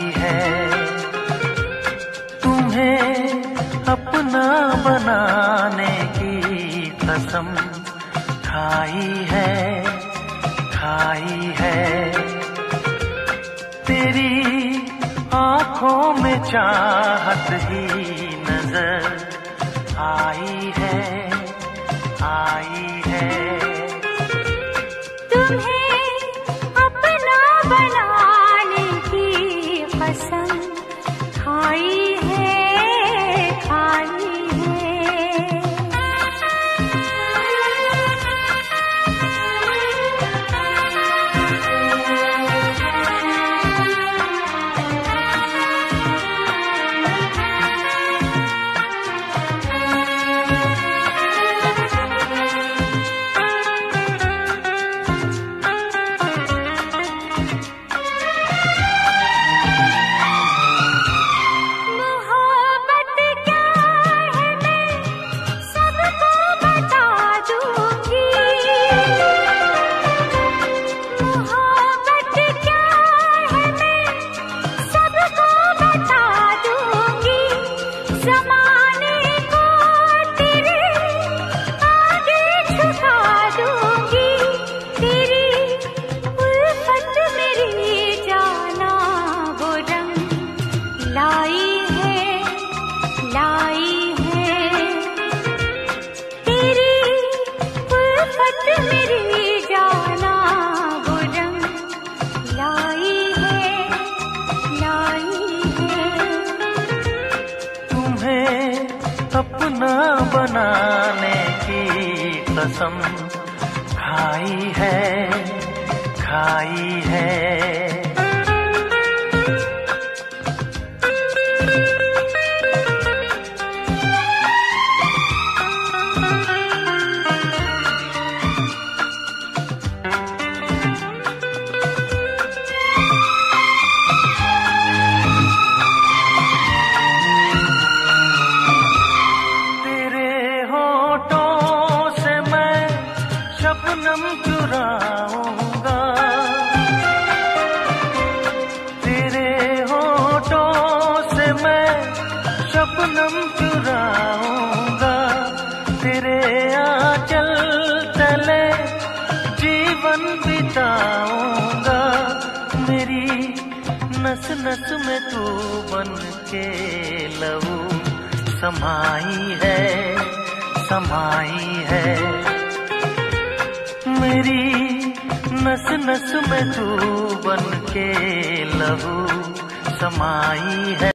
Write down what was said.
खाई है। तुम्हें अपना बनाने की कसम खाई है, खाई है। तेरी आँखों में चाहत ही नजर आई है, आई है। तुम्हें अपना बनाने की कसम खाई है, खाई है। अपना बनाने की कसम खाई है, खाई है। शबनम चुराऊंगा तेरे होठों से, मैं शबनम चुराऊंगा। तेरे आंचल तले जीवन बिताऊंगा। मेरी नस नस में तू बन के लहू समाई है, समाई है। मेरी नस नस में तू बन के लहू समाई है।